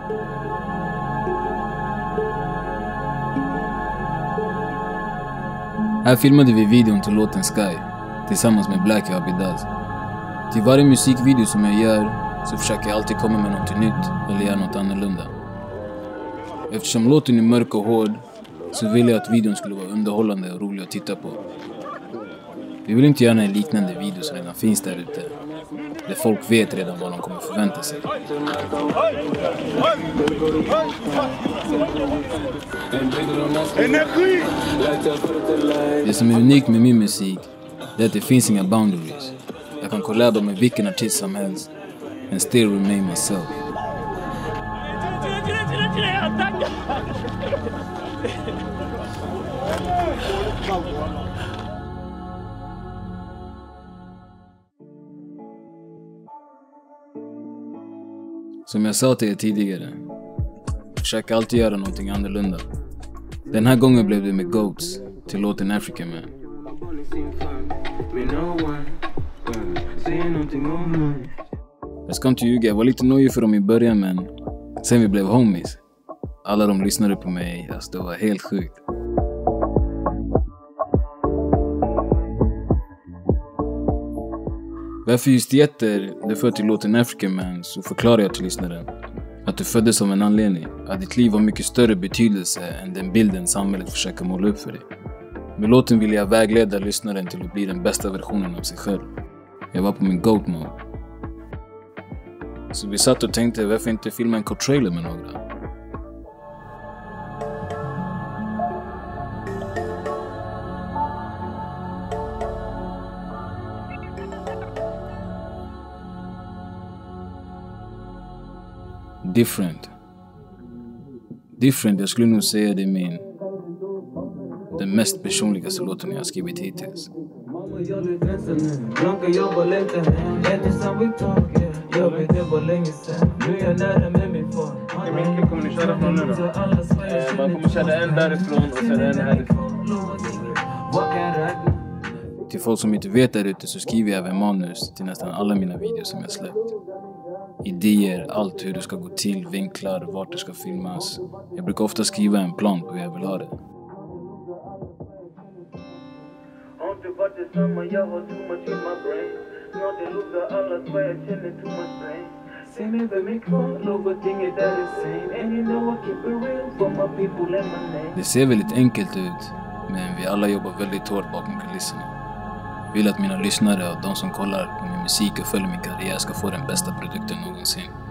Här filmade vi videon till låten Sky tillsammans med Black Abidaz. Till varje musikvideo som jag gör så försöker jag alltid komma med något nytt eller göra något annorlunda. Eftersom låten är mörk och hård så vill jag att videon skulle vara underhållande och rolig att titta på. Vi vill inte göra en liknande video som redan finns där ute, där folk vet redan vad de kommer förvänta sig. Det som är unikt med min musik är att det finns inga boundaries. Jag kan kollaba med vilken artist som helst and still remain myself. Som jag sa till er tidigare, försök alltid göra någonting annorlunda. Den här gången blev det med Goats till låten African Man. Jag ska inte ljuga, jag var lite nöjd för dem i början, men sen vi blev homies, alla de lyssnade på mig, alltså det var helt sjukt. Varför just det för till låten African Man, så förklarar jag till lyssnaren att du föddes av en anledning, att ditt liv har mycket större betydelse än den bilden samhället försöker måla upp för dig. Med låten vill jag vägleda lyssnaren till att bli den bästa versionen av sig själv. Jag var på min goat mode. Så vi satt och tänkte, varför inte filma en kort trailer med några? Different, jag skulle nog säga det är den mest personligaste låten jag har skrivit hittills. Hur mycket kommer ni köra från nu då? Man kommer köra en därifrån och sen en härifrån. Till folk som inte vet där ute så skriver jag även manus till nästan alla mina videos som jag släppt. Idéer, allt hur det ska gå till, vinklar, vart det ska filmas. Jag brukar ofta skriva en plan på hur jag vill ha det. Det ser väldigt enkelt ut, men vi alla jobbar väldigt hårt bakom kulisserna. Jag vill att mina lyssnare och de som kollar på min musik och följer min karriär ska få den bästa produkten någonsin.